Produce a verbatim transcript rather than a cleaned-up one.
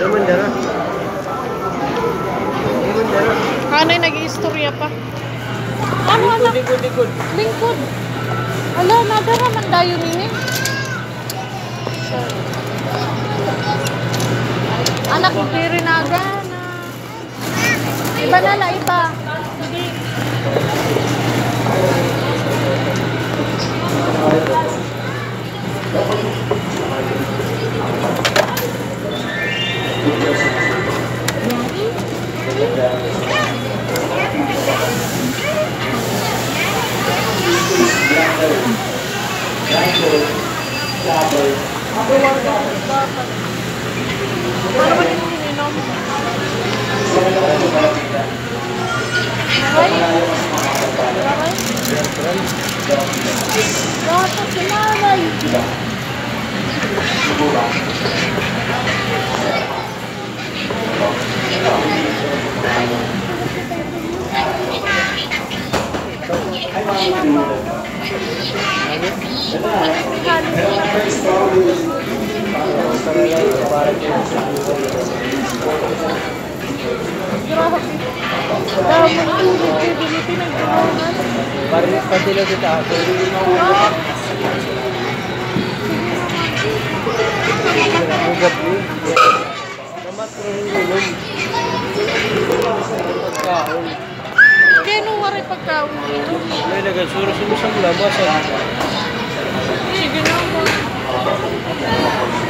Mandara. Mandara. Ano yung nag-iistorya pa? Ano, Likod, anak? likod, likod. Lingkod. Ala, nadara man dayo nini. Anak, diri na gana. Iba na la, iba. Hindi. Ano ba yung ininom? Maray? Maray? Bata si Maray. Baris pa sila dito ako. Ugap ni. Namat rin ilong. Pagkaon. Kaya nung waray pagkaon dito. May nagasuro sa musang labasan. Sige na ako.